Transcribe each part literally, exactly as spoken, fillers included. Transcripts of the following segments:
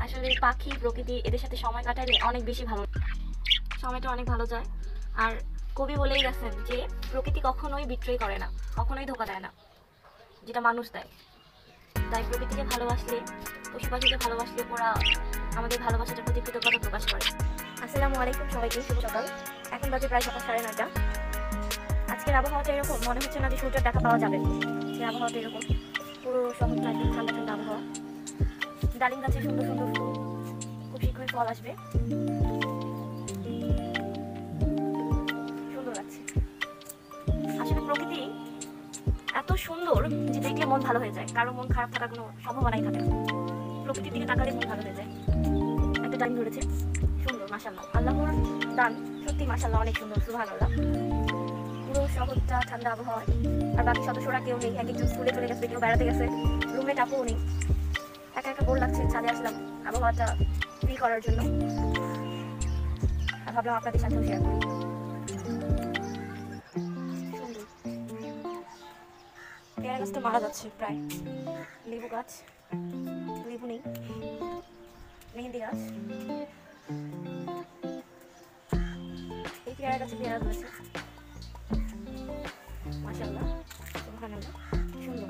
আসলে পাখি প্রকৃতি এদের সাথে সময় কাটালে অনেক বেশি ভালো, সময়টা অনেক ভালো যায়। আর কবি বলেই গেছেন যে প্রকৃতি কখনোই বিট্রয় করে না, কখনোই ধোকা দেয় না, যেটা মানুষ দেয়। তাই প্রকৃতিকে ভালোবাসলে, পশু পাখিকে ভালোবাসলে ওরা আমাদের ভালোবাসাটার প্রতি কৃতজ্ঞতা প্রকাশ করে। আসসালামু আলাইকুম সবাইকে, শুভ সকাল। এখন বাজে প্রায় সকাল সাড়ে নয়টা। আজকের আবহাওয়াটা এরকম, মনে হচ্ছে না যে সূর্যের দেখা পাওয়া যাবে। যে আবহাওয়াটা এরকম, পুরো শহরটা একদম ঠান্ডা ঠান্ডা আবহাওয়া। ডালিম গাছে সুন্দর সুন্দর ফুল, খুব শীঘ্রই ফল আসবে, সুন্দর লাগছে। আসলে প্রকৃতি এত সুন্দর যে দেখলে মন ভালো হয়ে যায়, কারো মন খারাপ থাকার কোনো সম্ভাবনাই থাকে না। প্রকৃতির দিকে তাকালে মন ভালো হয়ে যায়। একটা ডালিম ধরেছে, সুন্দর, মাশাআল্লাহ, আল্লাহর দান, সত্যি মাশাআল্লাহ, অনেক সুন্দর, সুবহানাল্লাহ। পুরো শহরটা ঠান্ডা আবহাওয়া। আর বাকি সদস্যরা কেউ নেই, এক একজন স্কুলে চলে গেছে, কেউ বেড়াতে গেছে, রুমমেট আপুও নেই। একা একা বোর লাগছে, ছাদে আসলাম আবহাওয়াটা ফিল করার জন্য, আর ভাবলাম আপনাদের সাথেও শেয়ার করি। পেয়ারা গাছটা মারা যাচ্ছে প্রায়। লেবু গাছ, লেবু নেই। মেহেন্দি গাছ, এই পেয়ারা গাছে পেয়ারা ধরেছে, মাশাআল্লাহ, সুবহানাল্লাহ, সুন্দর।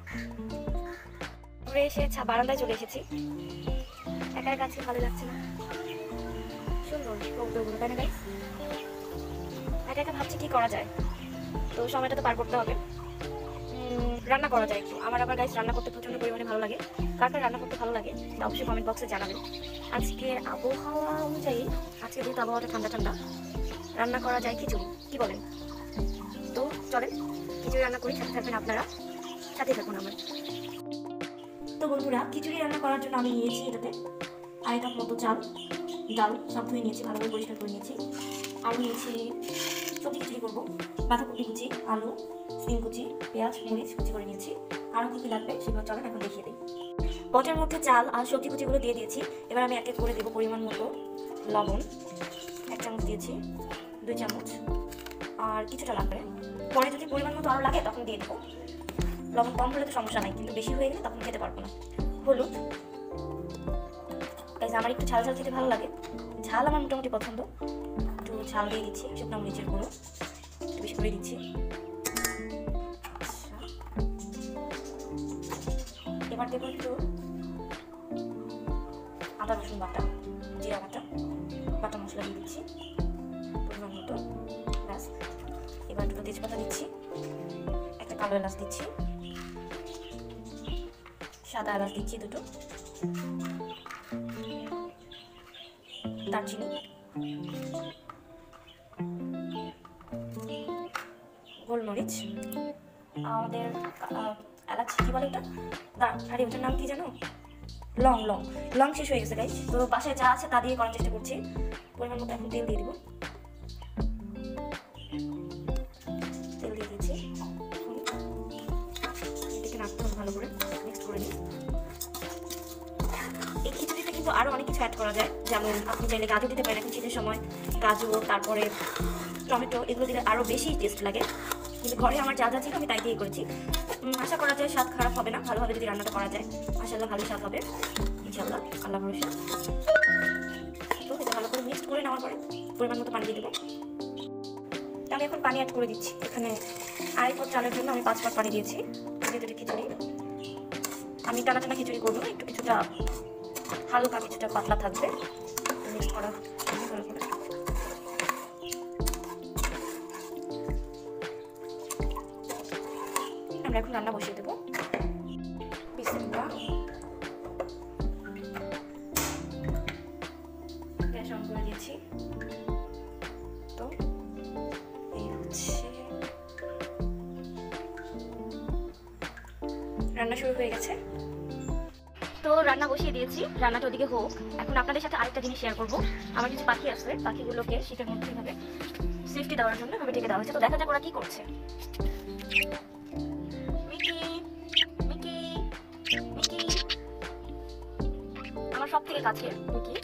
ঘুরে এসে বারান্দায় চলে এসেছি। একা একা আজকে ভালো লাগছে না, সুন্দর কবুতরগুলো, তাই না গাইস? একা একা ভাবছি কি করা যায়, তো সময়টা তো পার করতে হবে। রান্না করা যায় একটু। আমার আবার গাইস রান্না করতে প্রচন্ড পরিমাণে ভালো লাগে। কার কার রান্না করতে ভালো লাগে তা অবশ্যই কমেন্ট বক্সে জানাবেন। আজকের আবহাওয়া অনুযায়ী, আজকে যেহেতু আবহাওয়াটা ঠান্ডা ঠান্ডা, রান্না করা যায় খিচুড়ি, কি বলেন? তো চলেন খিচুড়ি রান্না করি, সাথে থাকবেন আপনারা, সাথে থাকুন আমার। তো বন্ধুরা, খিচুড়ি রান্না করার জন্য আমি নিয়েছি এটাতে আড়াই কাপ মতো চাল, ডাল সব ধুয়ে নিয়েছি, ভালোভাবে পরিষ্কার করে নিয়েছি। আর নিয়েছি সবজি খিচুড়ি করবো, বাঁধাকপি কুচি, আলু, সিম কুচি, পেঁয়াজ, মরিচ কুচি করে নিয়েছি। আরও কী কী লাগবে সেগুলো চলেন এখন দেখিয়ে দিই। পটের মধ্যে চাল আর সবজি কুচিগুলো দিয়ে দিয়েছি। এবার আমি এক এক করে দেবো পরিমাণ মতো লবণ, এক চামচ দিয়েছি, দুই চামচ, আর কিছুটা লাগবে, পরে যদি পরিমাণ মতো আরও লাগে তখন দিয়ে দেবো। লবণ কম হলে তো সমস্যা নাই, কিন্তু বেশি হয়ে গেলে তখন খেতে পারবো না। হলুদ, আমার একটু ঝাল ঝাল খেতে ভালো লাগে, ঝাল আমার মোটামুটি পছন্দ, একটু ঝাল দিয়ে দিচ্ছি, শুকনো মরিচের গুঁড়ো একটু বেশি করে দিচ্ছি। এবার দেবো একটু আদা রসুন বাটা, জিরা বাটা, বাটা মশলা দিয়ে দিচ্ছি পরিমাণ মতো, ব্যাস। এবার দুটো তেজপাতা দিচ্ছি, একটা কালো এলাচ দিচ্ছি, সাদা এলাচ দিচ্ছি দুটো, দারচিনি, গোলমরিচ, আমাদের এলাচ কি বলে ওটা, আরে ওটার নাম কি জানো, লং। লং লং শেষ হয়ে গেছে গাইস, তো বাসায় যা আছে তা দিয়ে করার চেষ্টা করছি। পরিমাণ মতো এখন তেল দিয়ে দিব, তেল দিয়ে দিচ্ছি, এটাকে নাড়তে হবে ভালো করে, মিক্স করে দিই। এই খিচুড়িতে কিন্তু আরও অনেক কিছু অ্যাড করা যায়, যেমন আপনি চাইলে গাজর দিতে পারেন, এখন শীতের সময় গাজর, তারপরে টমেটো, এগুলো দিলে আরও বেশি টেস্ট লাগে। কিন্তু ঘরে আমার যা যা ছিল আমি তাই দিয়ে করেছি। আশা করা যায় স্বাদ খারাপ হবে না, ভালোভাবে যদি রান্নাটা করা যায় মাশাআল্লাহ ভালো স্বাদ হবে ইনশাআল্লাহ, আল্লাহ ভরসা। তো এটা ভালো করে মিক্সড করে নেওয়ার পরে পরিমাণ মতো পানি দিয়ে দেবো। আমি এখন পানি অ্যাড করে দিচ্ছি। এখানে আড়াই পট চালের জন্য আমি পাঁচ পট পানি দিয়েছি। যেহেতু খিচুড়ি, আমি টানা টানা খিচুড়ি করবো, একটু কিছুটা হালকা কিছুটা পাতলা থাকবে, মিক্স করা ভালো করে। আমরা এখন রান্না বসিয়ে দেবো। বিসমিল্লাহ, গ্যাস অন করে দিয়েছি। তো এই হচ্ছে রান্না শুরু হয়ে গেছে। তো রান্না বসিয়ে দিয়েছি, রান্নাটা ওদিকে হোক। এখন আপনাদের সাথে আরেকটা জিনিস শেয়ার করবো। আমার কিছু পাখি আছে, পাখিগুলোকে শীতের মধ্যে এইভাবে সেফটি দেওয়ার জন্য এভাবে ঢেকে দেওয়া হয়েছে। তো দেখা যাক ওরা কি করছে। আমার সব থেকে কাছে মিকি,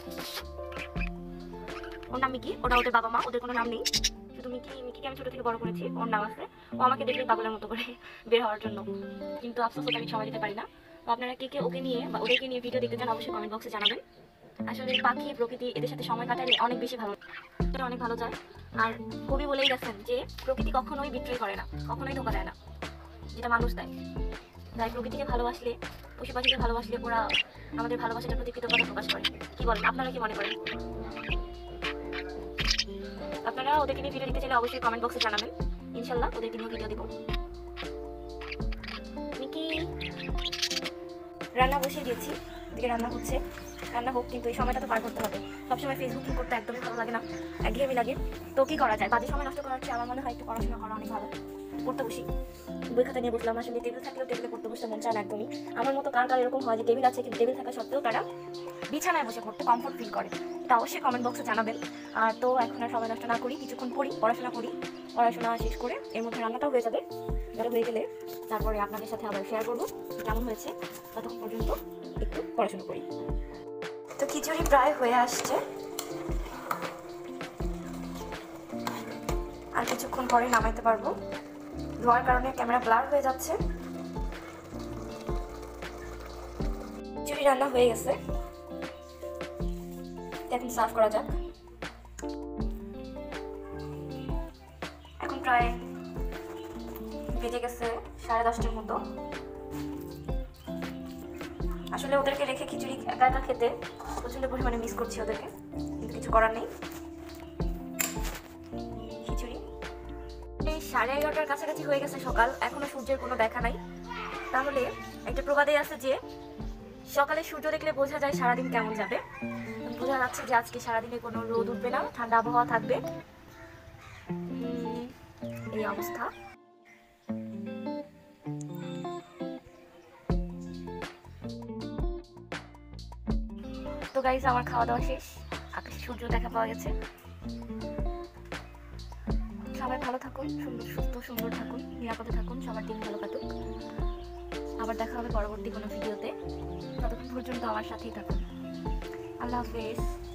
ওর নাম মিকি, ওটা ওদের বাবা মা, ওদের কোনো নাম নেই, শুধু মিকি। মিকিকে আমি ছোট থেকে বড় করেছি, ওর নাম আছে। ও আমাকে দেখলে পাগলের মতো করে বের হওয়ার জন্য, কিন্তু আফসোস ওকে আমি সময় দিতে পারি না। আপনারা কে কে ওকে নিয়ে বা ওদেরকে নিয়ে ভিডিও দেখতে চান অবশ্যই কমেন্ট বক্সে জানাবেন। আসলে পাখি প্রকৃতি এদের সাথে সময় কাটালে অনেক বেশি ভালো, এটা অনেক ভালো যায়। আর কবি বলেই গেছেন যে প্রকৃতি কখনোই বিক্রি করে না, কখনোই ধোকা দেয় না, যেটা মানুষ দেয়। তাই প্রকৃতিকে ভালোবাসলে, পশু পাখিকে ভালোবাসলে ওরা আমাদের ভালোবাসাটার প্রতি কৃতজ্ঞতা প্রকাশ করে। কি বলেন, আপনারা কি মনে করেন? আপনারা ওদেরকে নিয়ে ভিডিও দিতে চাইলে অবশ্যই কমেন্ট বক্সে জানাবেন, ইনশাল্লাহ ওদেরকে নিয়ে ভিডিও দিব। মিকি রান্না বসিয়ে দিয়েছি, এদিকে রান্না হচ্ছে, রান্না হোক, কিন্তু এই সময়টা তো পার করতে হবে। সবসময় ফেসবুকিং করতে একদমই ভালো লাগে না, একঘেয়েমি লাগে। তো কি করা যায়, বাজে সময় নষ্ট করার চেয়ে আমার মনে হয় একটু পড়াশোনা করা অনেক ভালো। পড়তে বসি, বই খাতা নিয়ে বসলাম, আসলে টেবিল থাকলেও টেবিলে পড়তে বসতে মন চায় না একদমই। আমার মতো কার কার এরকম হয় যে টেবিল আছে কিন্তু টেবিল থাকা সত্ত্বেও তারা বিছানায় বসে পড়তে কমফোর্ট ফিল করে, এটা অবশ্যই কমেন্ট বক্সে জানাবেন। আর তো এখন আর সময় নষ্ট না করি, কিছুক্ষণ পড়ি, পড়াশোনা করি, পড়াশোনা শেষ করে এর মধ্যে রান্নাটাও হয়ে যাবে। এটা হয়ে গেলে তারপরে আপনাদের সাথে আবার শেয়ার করবো কেমন হয়েছে। ততক্ষণ পর্যন্ত একটু পড়াশোনা করি। তো খিচুড়ি প্রায় হয়ে আসছে, আর কিছুক্ষণ পরে নামাইতে পারবো। ধোয়ার কারণে ক্যামেরা ব্লার হয়ে যাচ্ছে। খিচুড়ি রান্না হয়ে গেছে, এখন সার্ভ করা যাক। এখন প্রায় বেজে গেছে সাড়ে দশটার মতো। আসলে ওদেরকে রেখে খিচুড়ি একা একা খেতে প্রচন্ড পরিমাণে মিস করছি ওদেরকে, কিন্তু কিছু করার নেই। খিচুড়ি এই সাড়ে এগারোটার কাছাকাছি হয়ে গেছে সকাল, এখনো সূর্যের কোনো দেখা নাই। তাহলে একটা প্রবাদে আছে যে সকালে সূর্য দেখলে বোঝা যায় সারাদিন কেমন যাবে। বোঝা যাচ্ছে যে আজকে সারাদিনে কোনো রোদ উঠবে না, ঠান্ডা আবহাওয়া থাকবে, এই অবস্থা। তো গাইস, আমার খাওয়া দাওয়া শেষ, আকাশে সূর্য দেখা পাওয়া গেছে। সবাই ভালো থাকুন, সুন্দর সুস্থ সুন্দর থাকুন, নিরাপদে থাকুন, সবার দিন ভালো কাটুক। আবার দেখা হবে পরবর্তী কোনো ভিডিওতে, ততক্ষণ পর্যন্ত আমার সাথেই থাকুন। আল্লাহ হাফেজ।